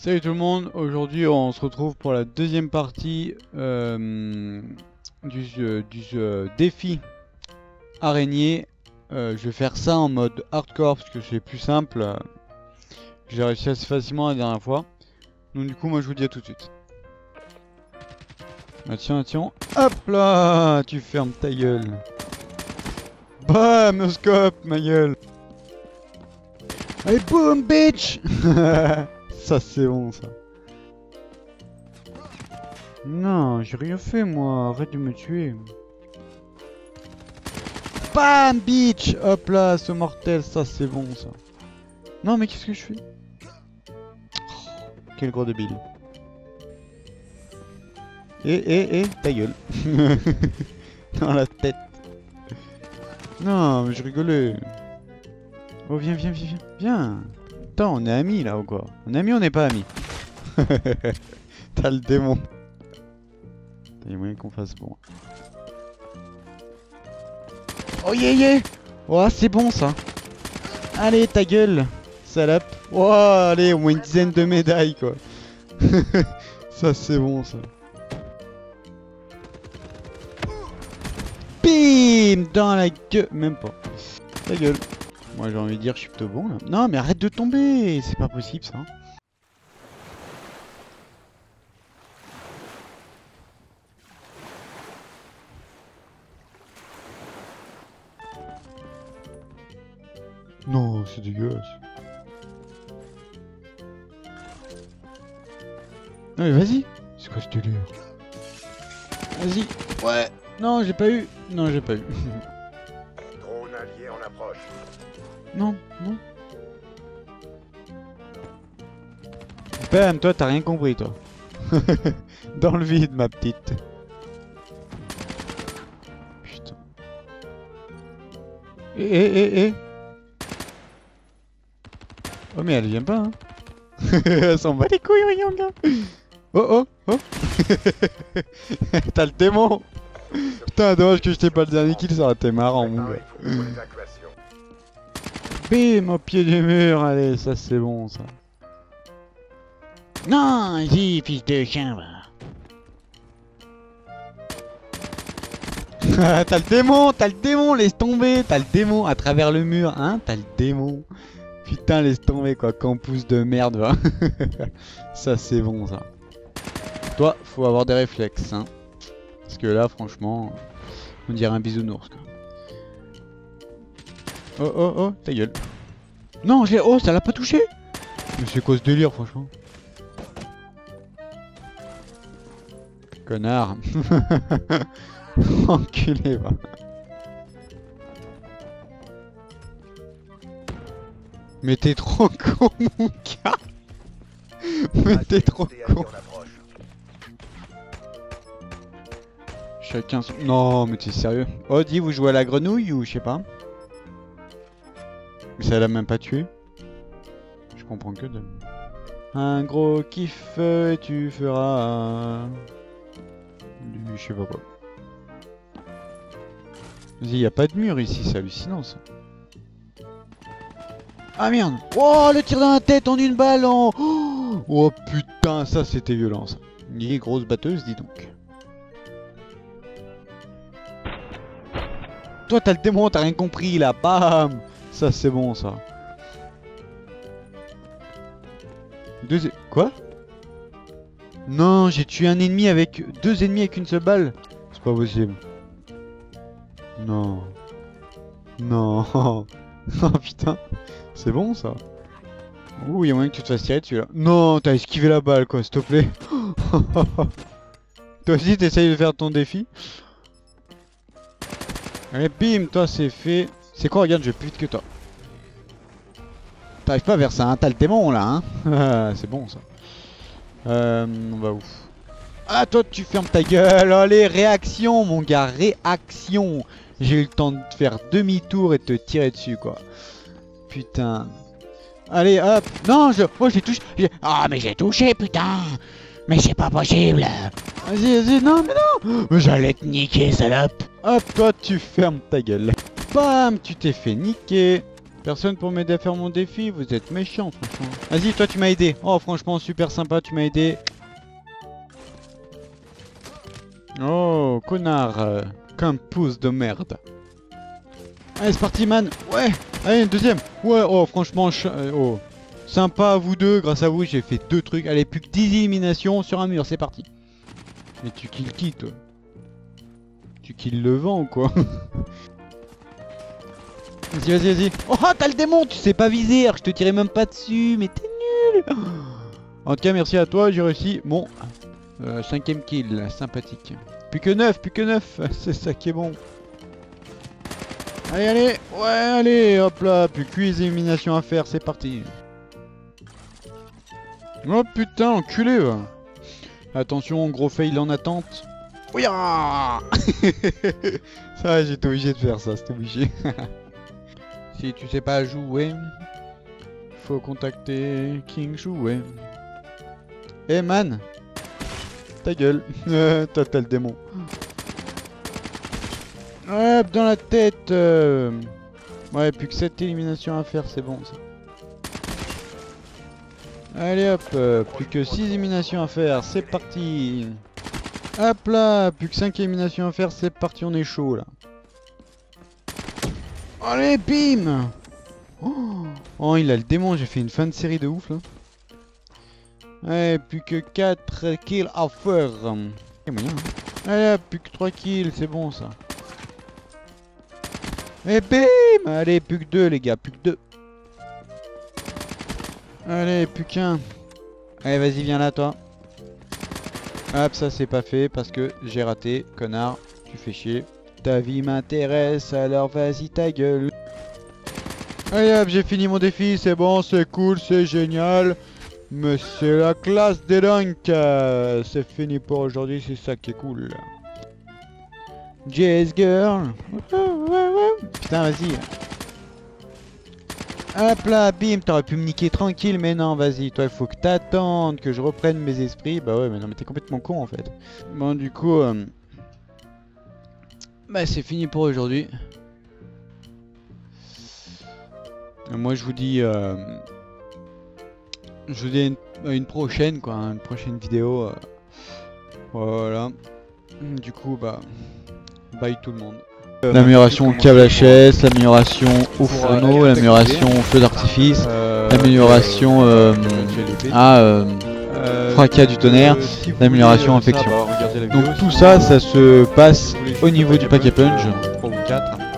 Salut tout le monde, aujourd'hui on se retrouve pour la deuxième partie du défi araignée. Je vais faire ça en mode hardcore parce que c'est plus simple. J'ai réussi assez facilement la dernière fois. Donc du coup moi je vous dis à tout de suite. Attention, hop là, tu fermes ta gueule. Bam, no scope, ma gueule. Allez boum bitch. Ça c'est bon ça. Non, j'ai rien fait moi, arrête de me tuer. Bam bitch. Hop là, ce mortel, ça c'est bon ça. Non mais qu'est-ce que je fais? Oh, quel gros débile. Ta gueule. Dans la tête. Non mais je rigolais. Oh viens. Attends, on est amis là ou quoi? On est amis ou on n'est pas amis? T'as le démon. Il y a moyen qu'on fasse bon. Oh yeah. Oh c'est bon ça. Allez ta gueule, salope. Oh allez, au moins une dizaine de médailles quoi. Ça c'est bon ça. Bim dans la gueule. Même pas. Ta gueule. Moi j'ai envie de dire je suis plutôt bon là. Non mais arrête de tomber, c'est pas possible ça. Non, c'est dégueulasse. Non mais vas-y. C'est quoi ce délire? Vas-y. Ouais. Non j'ai pas eu. Non j'ai pas eu. Drone allié en approche. Non. Bam, toi t'as rien compris toi. Dans le vide ma petite. Putain. Oh mais elle vient pas hein. Elle s'en bat les couilles rien gars. Oh. T'as le démon. Putain dommage que je t'ai pas le dernier kill, ça aurait été marrant mon gars. Bim au pied du mur, allez ça c'est bon ça. Non, vas-y fils de chien va. T'as le démon, laisse tomber, t'as le démon à travers le mur, hein, t'as le démon. Putain laisse tomber quoi, campus de merde va. Ça c'est bon ça. Toi, faut avoir des réflexes hein. Parce que là franchement, on dirait un bisounours quoi. Oh, ta gueule. Non, oh, ça l'a pas touché. Mais c'est quoi ce délire, franchement? Connard. Enculé, va. Mais t'es trop con, mon gars. Mais t'es trop con. Chacun son... Non, mais t'es sérieux? Oh, dis, vous jouez à la grenouille ou je sais pas? Mais ça l'a même pas tué. Je comprends que de... Un gros kiff et tu feras... Je sais pas quoi. Vas-y, y a pas de mur ici, c'est hallucinant ça. Ah merde! Oh, le tir dans la tête en une balle en... Oh putain, ça c'était violent ça. Ni grosse batteuse, dis donc. Toi t'as le démon, t'as rien compris là, bam! Ça c'est bon ça. Quoi? Non, j'ai tué un ennemi avec... deux ennemis avec une seule balle. C'est pas possible. Non. Oh putain. C'est bon ça. Ouh, y'a moyen que tu te fasses tirer dessus là. Non, t'as esquivé la balle quoi, s'il te plaît. Toi aussi t'essayes de faire ton défi. Allez, bim, toi c'est fait. C'est quoi, regarde, je vais plus vite que toi. T'arrives pas vers ça, hein, t'as le démon là, hein. C'est bon ça. On va où? Ah, toi tu fermes ta gueule. Allez, réaction mon gars, réaction. J'ai eu le temps de faire demi-tour et de te tirer dessus quoi. Putain. Allez, hop. Non, oh, j'ai touché. Ah, mais j'ai touché, putain. Mais c'est pas possible. Vas-y, non, mais non. Mais j'allais te niquer, salope. Hop, toi tu fermes ta gueule. Bam, tu t'es fait niquer. Personne pour m'aider à faire mon défi, vous êtes méchant franchement. Vas-y, toi tu m'as aidé. Oh franchement super sympa, tu m'as aidé. Oh connard, qu'un pouce de merde. Allez c'est parti man. Ouais. Allez une deuxième. Ouais oh franchement oh. Sympa vous deux, grâce à vous j'ai fait 2 trucs. Allez plus que 10 éliminations sur un mur, c'est parti. Mais tu kills qui toi? Tu kills le vent ou quoi? Vas-y, vas-y, vas-y. Oh, t'as le démon, tu sais pas viser, alors je te tirais même pas dessus, mais t'es nul. En tout cas, merci à toi, j'ai réussi mon 5ème kill, sympathique. Plus que 9, c'est ça qui est bon. Allez, allez, ouais, allez, hop là, plus que 8 éliminations à faire, c'est parti. Oh putain, enculé, va. Attention, gros fail en attente. Oui, ça, j'étais obligé de faire ça, c'était obligé. Si tu sais pas jouer, faut contacter King Jouet. Eh man, ta gueule, toi t'as le démon. Hop, dans la tête. Ouais, plus que 7 éliminations à faire, c'est bon ça. Allez hop, plus que 6 éliminations à faire, c'est parti. Hop là, plus que 5 éliminations à faire, c'est parti, on est chaud là. Allez, bim. Oh, il a le démon, j'ai fait une fin de série de ouf là. Ouais, plus que 4 kills à faire. C'est moyen. Allez, plus que 3 kills, c'est bon ça. Et bim. Allez, plus que 2 les gars, plus que 2. Allez, plus qu'un. Allez, vas-y, viens là toi. Hop, ça c'est pas fait parce que j'ai raté, connard, tu fais chier. Ta vie m'intéresse, alors vas-y ta gueule. Allez hop, j'ai fini mon défi, c'est bon, c'est cool, c'est génial. Mais c'est la classe des dunks. C'est fini pour aujourd'hui, c'est ça qui est cool. Jazz girl. Putain, vas-y. Hop là, bim, t'aurais pu me niquer tranquille, mais non, vas-y, toi il faut que t'attendes que je reprenne mes esprits. Bah ouais, mais non, mais t'es complètement con en fait. Bon, du coup... Bah c'est fini pour aujourd'hui. Moi je vous dis à une prochaine quoi, une prochaine vidéo. Voilà. Du coup bah bye tout le monde. L'amélioration au câble HS, l'amélioration au fourneau, l'amélioration au feu d'artifice, l'amélioration fracas du tonnerre, l'amélioration infection. Donc tout ça, ça se passe au niveau du paquet punch. 3 ou 4.